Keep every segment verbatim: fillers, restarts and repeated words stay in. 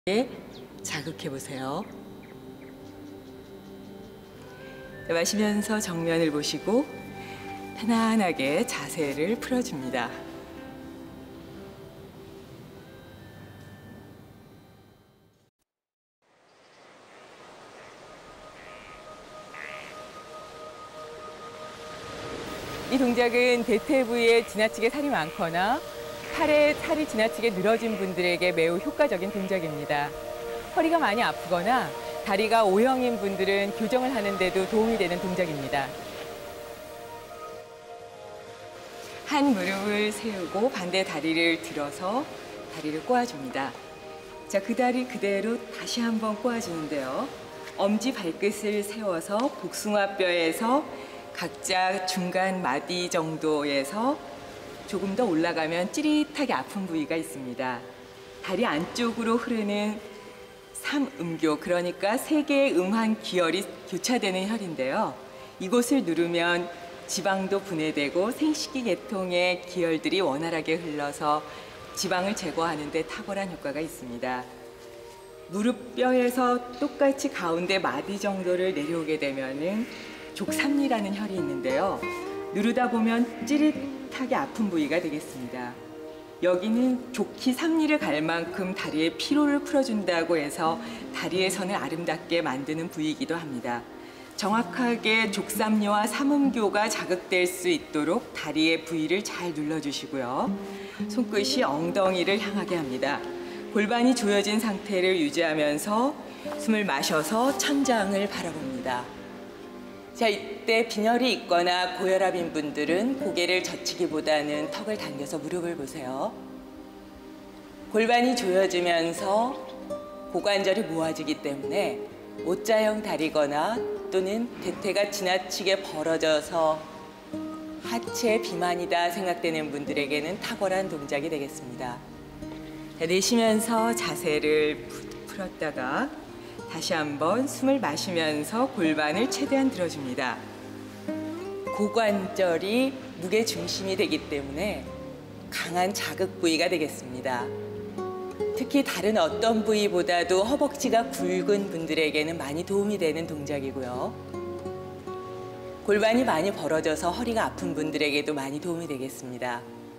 자극해 보세요. 마시면서 정면을 보시고 편안하게 자세를 풀어줍니다. 이 동작은 대퇴 부위에 지나치게 살이 많거나 팔에 살이 지나치게 늘어진 분들에게 매우 효과적인 동작입니다. 허리가 많이 아프거나 다리가 O형인 분들은 교정을 하는 데도 도움이 되는 동작입니다. 한 무릎을 세우고 반대 다리를 들어서 다리를 꼬아줍니다. 자, 그 다리 그대로 다시 한번 꼬아주는데요. 엄지 발끝을 세워서 복숭아뼈에서 각자 중간 마디 정도에서 조금 더 올라가면 찌릿하게 아픈 부위가 있습니다. 다리 안쪽으로 흐르는 삼음교, 그러니까 세 개의 음한 기혈이 교차되는 혈인데요. 이곳을 누르면 지방도 분해되고 생식기 계통의 기혈들이 원활하게 흘러서 지방을 제거하는 데 탁월한 효과가 있습니다. 무릎뼈에서 똑같이 가운데 마디 정도를 내려오게 되면은 족삼리라는 혈이 있는데요. 누르다 보면 찌릿하게 아픈 부위가 되겠습니다. 여기는 좋기 삼리를 갈 만큼 다리의 피로를 풀어준다고 해서 다리의 선을 아름답게 만드는 부위이기도 합니다. 정확하게 족삼리와 삼음교가 자극될 수 있도록 다리의 부위를 잘 눌러주시고요. 손끝이 엉덩이를 향하게 합니다. 골반이 조여진 상태를 유지하면서 숨을 마셔서 천장을 바라봅니다. 자, 이때 빈혈이 있거나 고혈압인 분들은 고개를 젖히기보다는 턱을 당겨서 무릎을 보세요. 골반이 조여지면서 고관절이 모아지기 때문에 오자형 다리거나 또는 대퇴가 지나치게 벌어져서 하체 비만이다 생각되는 분들에게는 탁월한 동작이 되겠습니다. 자, 내쉬면서 자세를 풀었다가 다시 한번 숨을 마시면서 골반을 최대한 들어줍니다. 고관절이 무게 중심이 되기 때문에 강한 자극 부위가 되겠습니다. 특히 다른 어떤 부위보다도 허벅지가 굵은 분들에게는 많이 도움이 되는 동작이고요. 골반이 많이 벌어져서 허리가 아픈 분들에게도 많이 도움이 되겠습니다.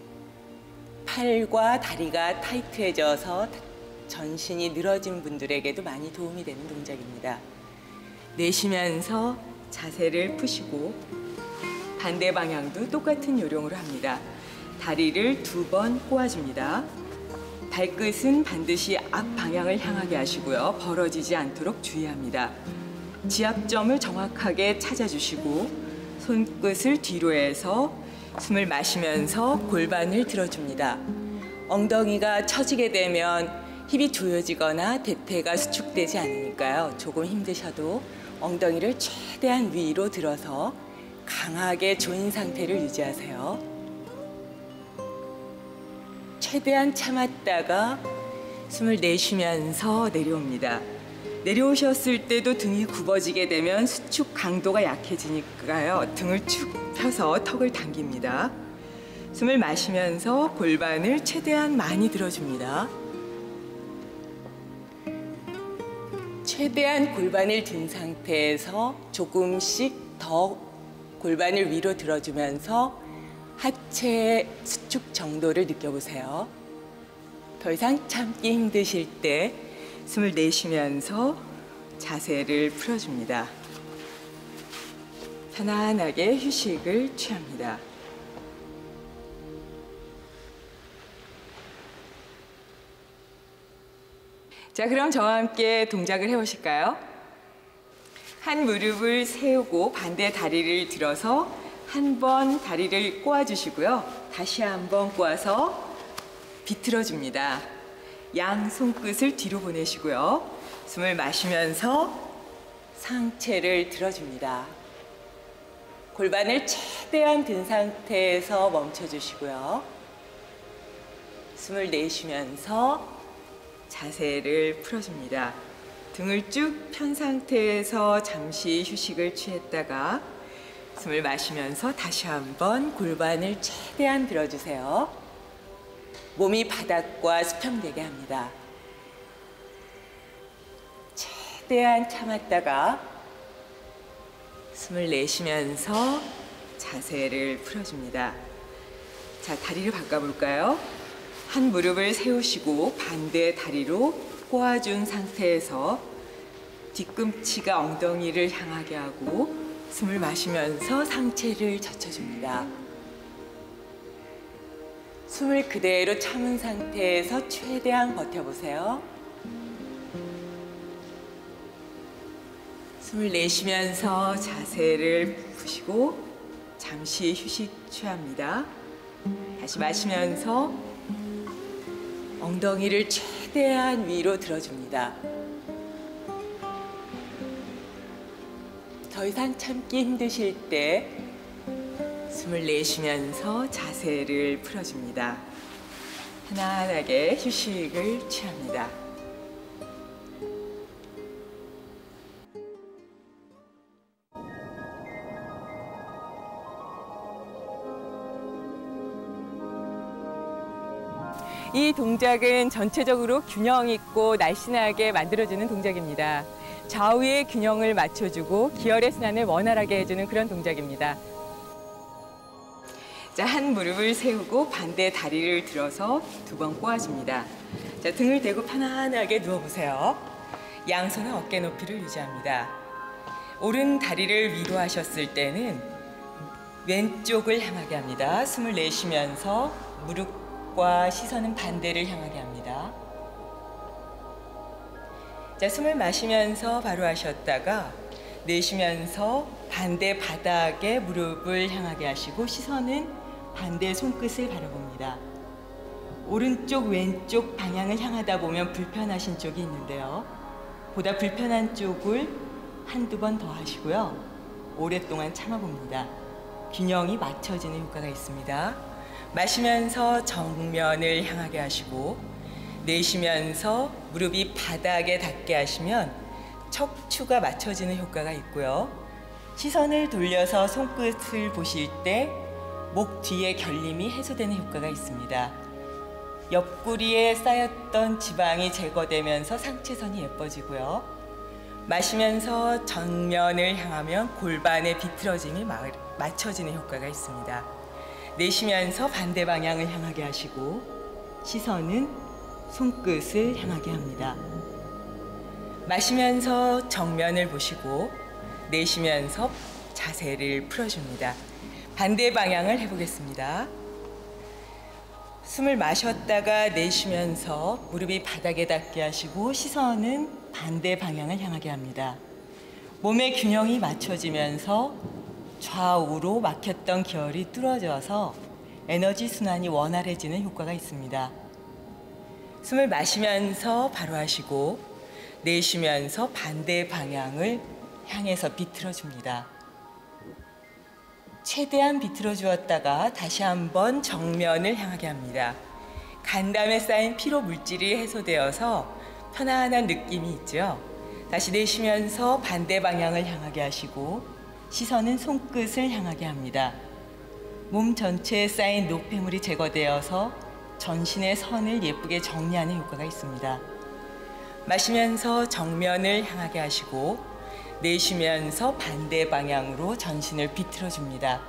팔과 다리가 타이트해져서 전신이 늘어진 분들에게도 많이 도움이 되는 동작입니다. 내쉬면서 자세를 푸시고 반대 방향도 똑같은 요령으로 합니다. 다리를 두 번 꼬아줍니다. 발끝은 반드시 앞 방향을 향하게 하시고요. 벌어지지 않도록 주의합니다. 지압점을 정확하게 찾아주시고 손끝을 뒤로 해서 숨을 마시면서 골반을 들어줍니다. 엉덩이가 처지게 되면 힙이 조여지거나 대퇴가 수축되지 않으니까요. 조금 힘드셔도 엉덩이를 최대한 위로 들어서 강하게 조인 상태를 유지하세요. 최대한 참았다가 숨을 내쉬면서 내려옵니다. 내려오셨을 때도 등이 굽어지게 되면 수축 강도가 약해지니까요. 등을 축 펴서 턱을 당깁니다. 숨을 마시면서 골반을 최대한 많이 들어줍니다. 최대한 골반을 든 상태에서 조금씩 더 골반을 위로 들어주면서 하체의 수축 정도를 느껴보세요. 더 이상 참기 힘드실 때 숨을 내쉬면서 자세를 풀어줍니다. 편안하게 휴식을 취합니다. 자, 그럼 저와 함께 동작을 해보실까요? 한 무릎을 세우고 반대 다리를 들어서 한 번 다리를 꼬아주시고요. 다시 한 번 꼬아서 비틀어줍니다. 양 손끝을 뒤로 보내시고요. 숨을 마시면서 상체를 들어줍니다. 골반을 최대한 든 상태에서 멈춰주시고요. 숨을 내쉬면서 자세를 풀어줍니다. 등을 쭉 편 상태에서 잠시 휴식을 취했다가 숨을 마시면서 다시 한번 골반을 최대한 들어주세요. 몸이 바닥과 수평되게 합니다. 최대한 참았다가 숨을 내쉬면서 자세를 풀어줍니다. 자, 다리를 바꿔볼까요? 한 무릎을 세우시고 반대 다리로 꼬아준 상태에서 뒤꿈치가 엉덩이를 향하게 하고 숨을 마시면서 상체를 젖혀줍니다. 숨을 그대로 참은 상태에서 최대한 버텨보세요. 숨을 내쉬면서 자세를 푸시고 잠시 휴식 취합니다. 다시 마시면서 엉덩이를 최대한 위로 들어줍니다. 더 이상 참기 힘드실 때 숨을 내쉬면서 자세를 풀어줍니다. 편안하게 휴식을 취합니다. 이 동작은 전체적으로 균형 있고 날씬하게 만들어주는 동작입니다. 좌우의 균형을 맞춰주고 기혈의 순환을 원활하게 해주는 그런 동작입니다. 자, 한 무릎을 세우고 반대 다리를 들어서 두 번 꼬아줍니다. 자, 등을 대고 편안하게 누워보세요. 양손은 어깨 높이를 유지합니다. 오른 다리를 위로 하셨을 때는 왼쪽을 향하게 합니다. 숨을 내쉬면서 무릎과 시선은 반대를 향하게 합니다. 자, 숨을 마시면서 바로 하셨다가 내쉬면서 반대 바닥에 무릎을 향하게 하시고 시선은 반대 손끝을 바라봅니다. 오른쪽 왼쪽 방향을 향하다 보면 불편하신 쪽이 있는데요. 보다 불편한 쪽을 한두 번 더 하시고요. 오랫동안 참아봅니다. 균형이 맞춰지는 효과가 있습니다. 마시면서 정면을 향하게 하시고 내쉬면서 무릎이 바닥에 닿게 하시면 척추가 맞춰지는 효과가 있고요. 시선을 돌려서 손끝을 보실 때 목 뒤에 결림이 해소되는 효과가 있습니다. 옆구리에 쌓였던 지방이 제거되면서 상체선이 예뻐지고요. 마시면서 정면을 향하면 골반의 비틀어짐이 맞춰지는 효과가 있습니다. 내쉬면서 반대 방향을 향하게 하시고 시선은 손끝을 향하게 합니다. 마시면서 정면을 보시고 내쉬면서 자세를 풀어줍니다. 반대 방향을 해보겠습니다. 숨을 마셨다가 내쉬면서 무릎이 바닥에 닿게 하시고 시선은 반대 방향을 향하게 합니다. 몸의 균형이 맞춰지면서 좌우로 막혔던 기혈이 뚫어져서 에너지 순환이 원활해지는 효과가 있습니다. 숨을 마시면서 바로 하시고 내쉬면서 반대 방향을 향해서 비틀어 줍니다. 최대한 비틀어 주었다가 다시 한번 정면을 향하게 합니다. 간담에 쌓인 피로 물질이 해소되어서 편안한 느낌이 있죠. 다시 내쉬면서 반대 방향을 향하게 하시고 시선은 손끝을 향하게 합니다. 몸 전체에 쌓인 노폐물이 제거되어서 전신의 선을 예쁘게 정리하는 효과가 있습니다. 마시면서 정면을 향하게 하시고 내쉬면서 반대 방향으로 전신을 비틀어 줍니다.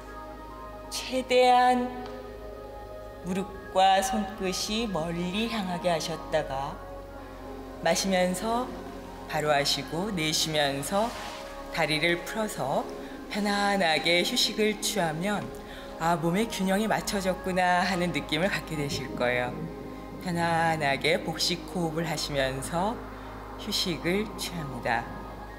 최대한 무릎과 손끝이 멀리 향하게 하셨다가 마시면서 바로 하시고 내쉬면서 다리를 풀어서 편안하게 휴식을 취하면 아, 몸의 균형이 맞춰졌구나 하는 느낌을 갖게 되실 거예요. 편안하게 복식 호흡을 하시면서 휴식을 취합니다.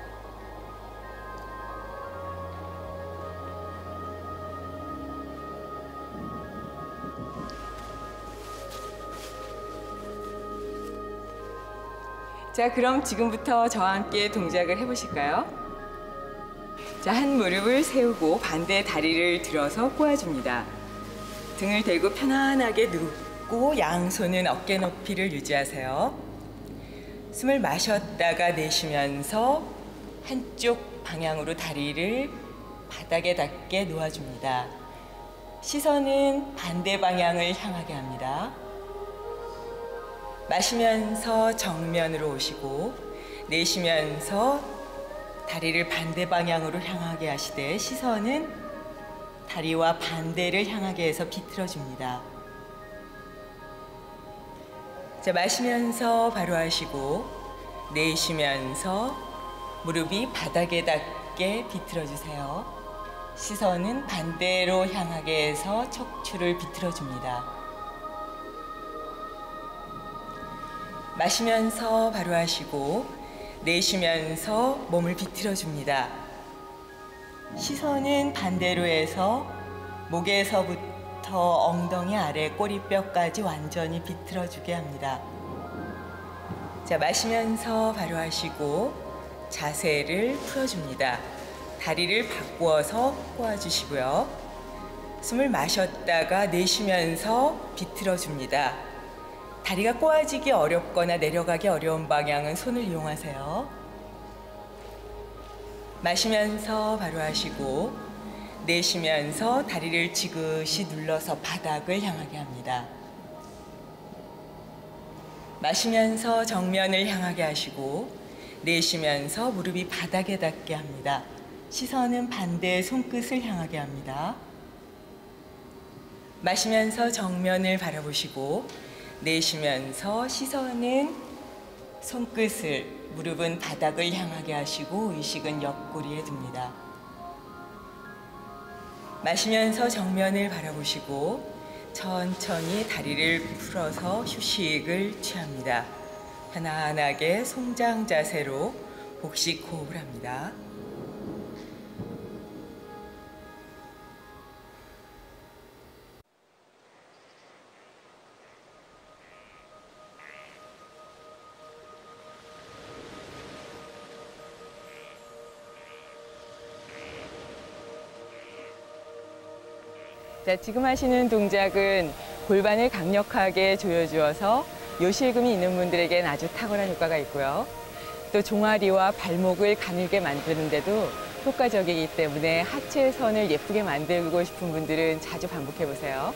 자, 그럼 지금부터 저와 함께 동작을 해보실까요? 자, 한 무릎을 세우고 반대 다리를 들어서 꼬아줍니다. 등을 대고 편안하게 눕고 양손은 어깨 높이를 유지하세요. 숨을 마셨다가 내쉬면서 한쪽 방향으로 다리를 바닥에 닿게 놓아줍니다. 시선은 반대 방향을 향하게 합니다. 마시면서 정면으로 오시고 내쉬면서 다리를 반대 방향으로 향하게 하시되 시선은 다리와 반대를 향하게 해서 비틀어줍니다. 자, 마시면서 바로 하시고 내쉬면서 무릎이 바닥에 닿게 비틀어주세요. 시선은 반대로 향하게 해서 척추를 비틀어줍니다. 마시면서 바로 하시고 내쉬면서 몸을 비틀어줍니다. 시선은 반대로 해서 목에서부터 엉덩이 아래 꼬리뼈까지 완전히 비틀어주게 합니다. 자, 마시면서 바로 하시고 자세를 풀어줍니다. 다리를 바꾸어서 꼬아주시고요. 숨을 마셨다가 내쉬면서 비틀어줍니다. 다리가 꼬아지기 어렵거나 내려가기 어려운 방향은 손을 이용하세요. 마시면서 바로 하시고 내쉬면서 다리를 지그시 눌러서 바닥을 향하게 합니다. 마시면서 정면을 향하게 하시고 내쉬면서 무릎이 바닥에 닿게 합니다. 시선은 반대의 손끝을 향하게 합니다. 마시면서 정면을 바라보시고 내쉬면서 시선은 손끝을, 무릎은 바닥을 향하게 하시고 의식은 옆구리에 둡니다. 마시면서 정면을 바라보시고 천천히 다리를 풀어서 휴식을 취합니다. 편안하게 송장 자세로 복식 호흡을 합니다. 자, 지금 하시는 동작은 골반을 강력하게 조여주어서 요실금이 있는 분들에겐 아주 탁월한 효과가 있고요. 또 종아리와 발목을 가늘게 만드는 데도 효과적이기 때문에 하체선을 예쁘게 만들고 싶은 분들은 자주 반복해 보세요.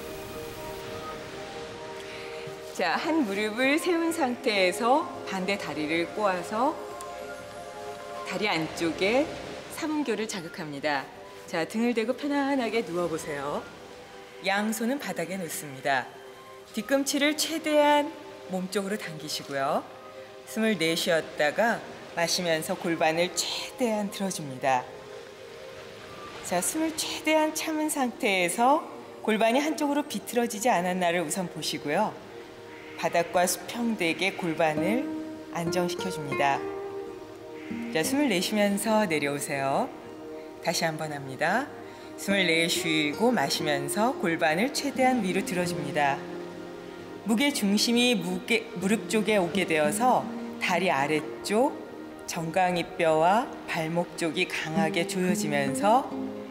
자, 한 무릎을 세운 상태에서 반대 다리를 꼬아서 다리 안쪽에 삼음교를 자극합니다. 자, 등을 대고 편안하게 누워보세요. 양손은 바닥에 놓습니다. 뒤꿈치를 최대한 몸쪽으로 당기시고요. 숨을 내쉬었다가 마시면서 골반을 최대한 들어줍니다. 자, 숨을 최대한 참은 상태에서 골반이 한쪽으로 비틀어지지 않았나를 우선 보시고요. 바닥과 수평되게 골반을 안정시켜줍니다. 자, 숨을 내쉬면서 내려오세요. 다시 한번 합니다. 숨을 내쉬고 마시면서 골반을 최대한 위로 들어줍니다. 무게 중심이 무게, 무릎 쪽에 오게 되어서 다리 아래쪽, 정강이뼈와 발목 쪽이 강하게 조여지면서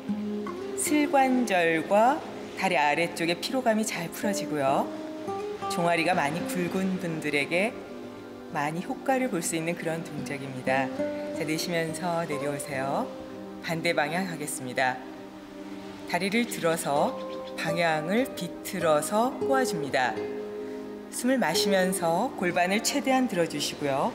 슬관절과 다리 아래쪽의 피로감이 잘 풀어지고요. 종아리가 많이 굵은 분들에게 많이 효과를 볼 수 있는 그런 동작입니다. 자, 내쉬면서 내려오세요. 반대 방향 하겠습니다. 다리를 들어서 방향을 비틀어서 꼬아줍니다. 숨을 마시면서 골반을 최대한 들어주시고요.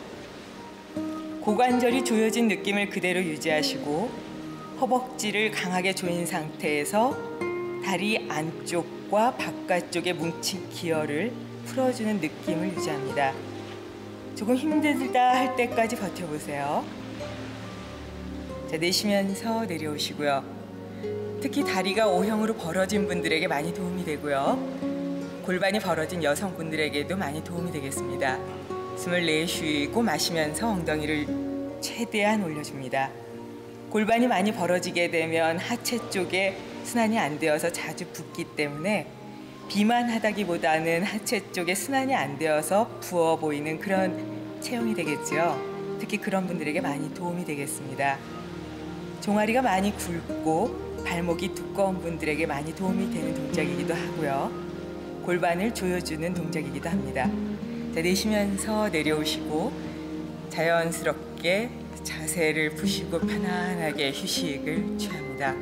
고관절이 조여진 느낌을 그대로 유지하시고 허벅지를 강하게 조인 상태에서 다리 안쪽과 바깥쪽에 뭉친 기혈을 풀어주는 느낌을 유지합니다. 조금 힘들다 할 때까지 버텨보세요. 자, 내쉬면서 내려오시고요. 특히 다리가 오형으로 벌어진 분들에게 많이 도움이 되고요. 골반이 벌어진 여성분들에게도 많이 도움이 되겠습니다. 숨을 내쉬고 마시면서 엉덩이를 최대한 올려줍니다. 골반이 많이 벌어지게 되면 하체 쪽에 순환이 안 되어서 자주 붓기 때문에 비만하다기보다는 하체 쪽에 순환이 안 되어서 부어 보이는 그런 체형이 되겠죠. 특히 그런 분들에게 많이 도움이 되겠습니다. 종아리가 많이 굵고 발목이 두꺼운 분들에게 많이 도움이 되는 동작이기도 하고요. 골반을 조여주는 동작이기도 합니다. 자, 내쉬면서 내려오시고 자연스럽게 자세를 푸시고 편안하게 휴식을 취합니다.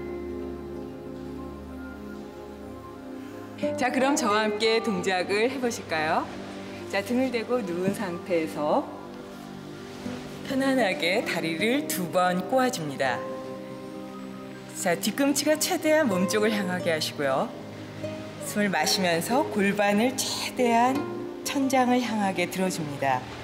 자, 그럼 저와 함께 동작을 해보실까요? 자, 등을 대고 누운 상태에서 편안하게 다리를 두 번 꼬아줍니다. 자, 뒤꿈치가 최대한 몸쪽을 향하게 하시고요. 숨을 마시면서 골반을 최대한 천장을 향하게 들어줍니다.